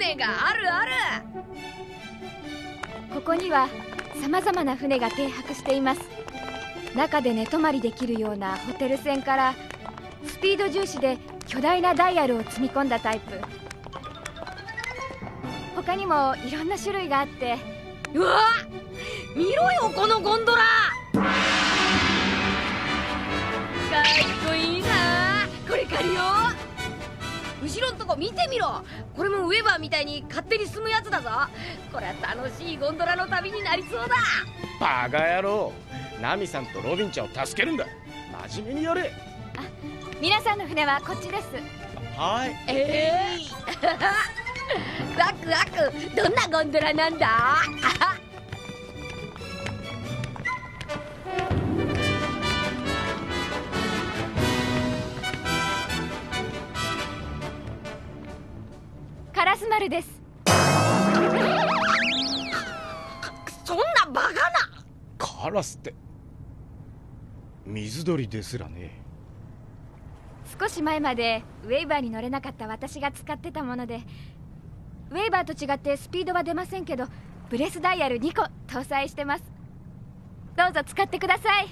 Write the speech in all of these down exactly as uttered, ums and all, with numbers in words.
船があるある。 ここには様々な船が停泊しています。中で寝泊まりできるようなホテル船から、スピード重視で巨大なダイヤルを積み込んだタイプ、他にもいろんな種類があって。 うわっ、見ろよこのゴンドラ。かっこいいな。これ借りよう。後ろんとこ見てみろ。これもウェーバーみたいに勝手に進むやつだぞ。これは楽しいゴンドラの旅になりそうだ。 バカ野郎、ナミさんとロビンちゃんを助けるんだ。真面目にやれ。 あ、皆さんの船はこっちです。 はい。 ええー、ワクワク。どんなゴンドラなんだ。 カラス丸です。 そんなバカな。 カラスって水鳥ですらね。 少し前までウェーバーに乗れなかった私が使ってたもので、ウェーバーと違ってスピードは出ませんけど、ブレスダイヤルにこ搭載してます。どうぞ使ってください。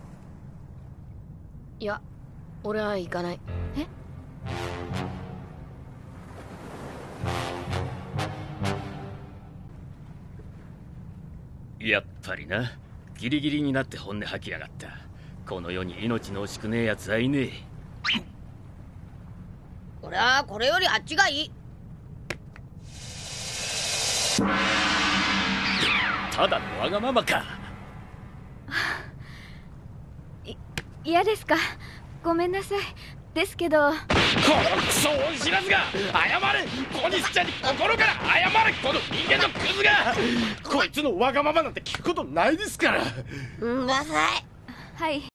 いや、俺は行かない。 え？ やっぱりな、ギリギリになって本音吐きやがった。この世に命の惜しくねえやつはいねえ。 俺はこれよりあっちがいい。 ただのわがままか。 い嫌ですか。ごめんなさい。ですけど。 このクソ恩知らずが謝れ。小西ちゃんに心から謝れ。この人間のクズが。こいつのわがままなんて聞くことないですから。 うん、うるさい。 はい。